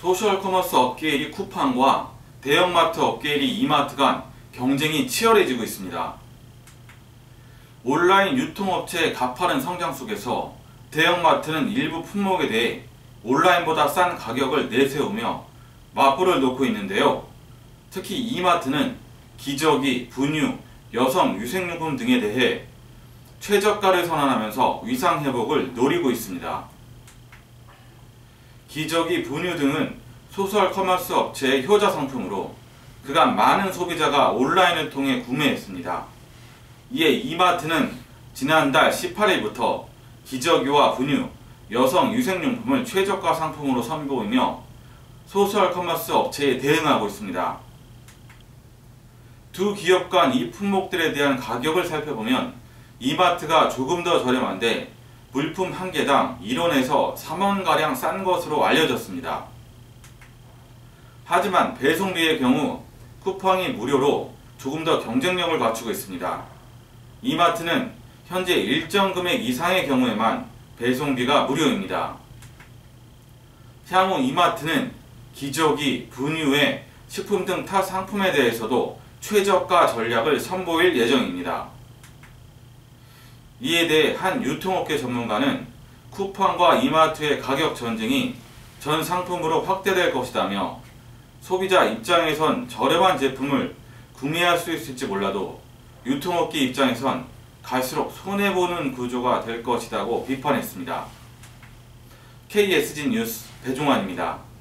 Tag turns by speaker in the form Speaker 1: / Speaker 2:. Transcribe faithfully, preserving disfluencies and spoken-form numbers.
Speaker 1: 소셜커머스 업계 일 위 쿠팡과 대형마트 업계 일 위 이마트 간 경쟁이 치열해지고 있습니다. 온라인 유통업체의 가파른 성장 속에서 대형마트는 일부 품목에 대해 온라인보다 싼 가격을 내세우며 맞불을 놓고 있는데요. 특히 이마트는 기저귀, 분유, 여성 유생용품 등에 대해 최저가를 선언하면서 위상회복을 노리고 있습니다. 기저귀, 분유 등은 소셜 커머스 업체의 효자 상품으로 그간 많은 소비자가 온라인을 통해 구매했습니다. 이에 이마트는 지난달 십팔 일부터 기저귀와 분유, 여성 유생용품을 최저가 상품으로 선보이며 소셜 커머스 업체에 대응하고 있습니다. 두 기업 간 이 품목들에 대한 가격을 살펴보면 이마트가 조금 더 저렴한데 물품 한 개당 일 원에서 삼 원가량 싼 것으로 알려졌습니다. 하지만 배송비의 경우 쿠팡이 무료로 조금 더 경쟁력을 갖추고 있습니다. 이마트는 현재 일정 금액 이상의 경우에만 배송비가 무료입니다. 향후 이마트는 기저귀, 분유 외 식품 등 타 상품에 대해서도 최저가 전략을 선보일 예정입니다. 이에 대해 한 유통업계 전문가는 쿠팡과 이마트의 가격 전쟁이 전 상품으로 확대될 것이다며 소비자 입장에선 저렴한 제품을 구매할 수 있을지 몰라도 유통업계 입장에선 갈수록 손해보는 구조가 될 것이라고 비판했습니다. 케이에스지 뉴스 배종환입니다.